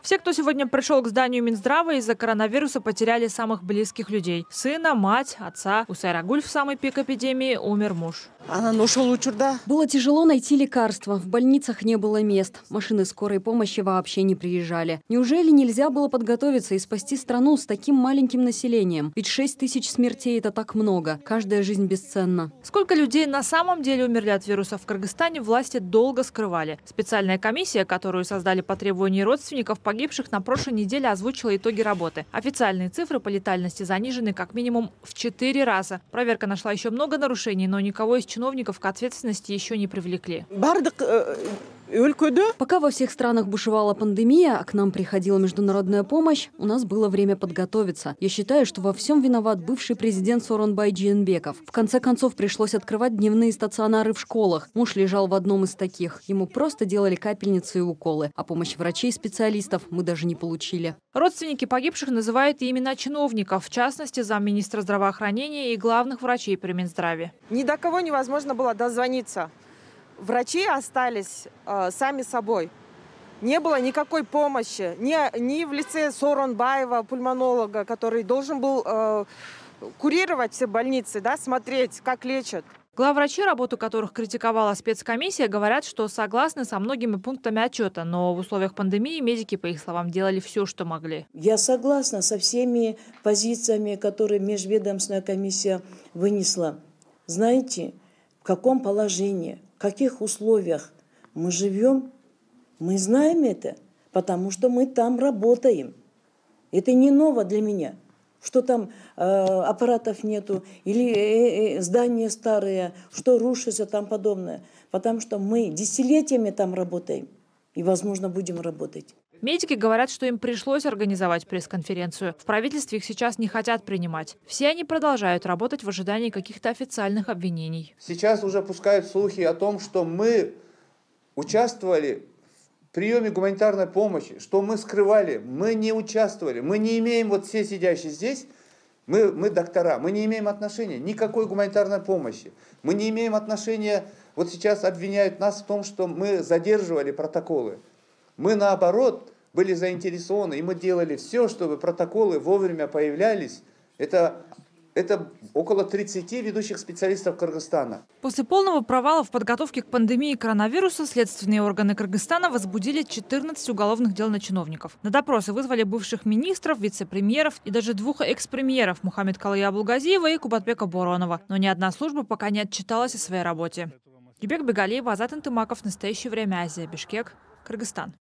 Все, кто сегодня пришел к зданию Минздрава, из-за коронавируса потеряли самых близких людей. Сына, мать, отца. У Сайрагуль в самый пик эпидемии умер муж. Было тяжело найти лекарства. В больницах не было мест. Машины скорой помощи вообще не приезжали. Неужели нельзя было подготовиться и спасти страну с таким маленьким населением? Ведь 6 тысяч смертей – это так много. Каждая жизнь бесценна. Сколько людей на самом деле умерли от вируса в Кыргызстане, власти долго скрывали. Специальная комиссия, которую создали по требованию родственников погибших, на прошлой неделе озвучила итоги работы. Официальные цифры по летальности занижены как минимум в 4 раза. Проверка нашла еще много нарушений, но никого из чиновников к ответственности еще не привлекли. Пока во всех странах бушевала пандемия, а к нам приходила международная помощь, у нас было время подготовиться. Я считаю, что во всем виноват бывший президент Сооронбай Жээнбеков. В конце концов, пришлось открывать дневные стационары в школах. Муж лежал в одном из таких. Ему просто делали капельницы и уколы. А помощь врачей-специалистов мы даже не получили. Родственники погибших называют и имена чиновников, в частности, замминистра здравоохранения и главных врачей при Минздраве. Ни до кого невозможно было дозвониться. Врачи остались сами собой. Не было никакой помощи. Ни в лице Сооронбаева, пульмонолога, который должен был курировать все больницы, да, смотреть, как лечат. Главврачи, работу которых критиковала спецкомиссия, говорят, что согласны со многими пунктами отчета, но в условиях пандемии медики, по их словам, делали все, что могли. Я согласна со всеми позициями, которые межведомственная комиссия вынесла. Знаете, в каком положении, в каких условиях мы живем, мы знаем это, потому что мы там работаем. Это не ново для меня, что там аппаратов нету, или здания старые, что рушится, там подобное. Потому что мы десятилетиями там работаем и, возможно, будем работать. Медики говорят, что им пришлось организовать пресс-конференцию. В правительстве их сейчас не хотят принимать. Все они продолжают работать в ожидании каких-то официальных обвинений. Сейчас уже пускают слухи о том, что мы участвовали в приеме гуманитарной помощи, что мы скрывали, мы не участвовали, мы не имеем, вот все сидящие здесь, мы доктора, мы не имеем отношения никакой гуманитарной помощи. Мы не имеем отношения, вот сейчас обвиняют нас в том, что мы задерживали протоколы. Мы, наоборот, были заинтересованы, и мы делали все, чтобы протоколы вовремя появлялись. Это около 30 ведущих специалистов Кыргызстана. После полного провала в подготовке к пандемии коронавируса следственные органы Кыргызстана возбудили 14 уголовных дел на чиновников. На допросы вызвали бывших министров, вице-премьеров и даже 2 экс-премьеров Мухаммедкалыя Абулгазиева и Кубатбека Боронова. Но ни одна служба пока не отчиталась о своей работе. Юбек Бегалиева, Азат Антымаков. Настоящее время. Азия. Бишкек. Кыргызстан.